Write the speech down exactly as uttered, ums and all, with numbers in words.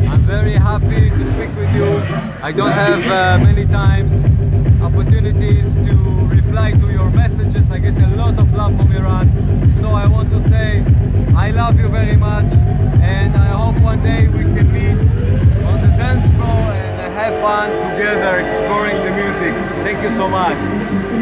I'm very happy to speak with you. I don't have uh, many times opportunities to reply to your messages. I get a lot of love from Iran. So I want to say I love you very much, and I hope one day we can meet on the dance floor and have fun together exploring the music. Thank you so much.